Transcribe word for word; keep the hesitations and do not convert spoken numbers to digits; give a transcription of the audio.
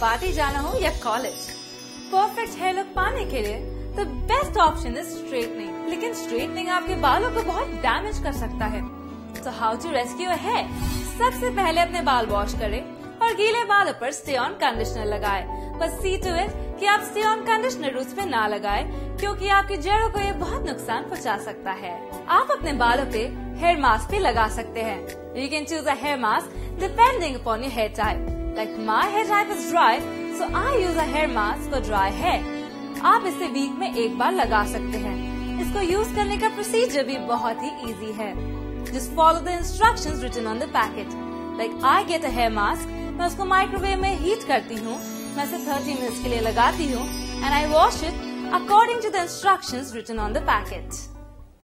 Party जाना हो या कॉलेज, परफेक्ट हेयर लुक पाने के लिए the best option is straightening. लेकिन स्ट्रेटनिंग आपके बालों को बहुत डैमेज कर सकता है। तो how to rescue your hair? सबसे पहले अपने बाल वॉश करें और गीले बालों पर स्टे ऑन कंडीशनर लगाएं। बस सी टू इट कि आप स्टे ऑन कंडीशनर रूट्स पे ना लगाएं, क्योंकि आपकी जड़ों को ये बहुत नुकसान पहुंचा सकता है। आप अपने बालों पे हेयर मास्क भी लगा सकते हैं। You can choose a hair mask depending upon your hair type. Like my hair type is dry, so I use a hair mask for dry hair. आप इसे वीक में एक बार लगा सकते हैं। इसको यूज करने का प्रोसीजर भी बहुत ही इजी है। Just follow the instructions written on the packet. Like I get a hair mask, मैं उसको माइक्रोवेव में हीट करती हूँ, मैं इसे थर्टी मिनट्स के लिए लगाती हूँ and I wash it according to the instructions written on the packet.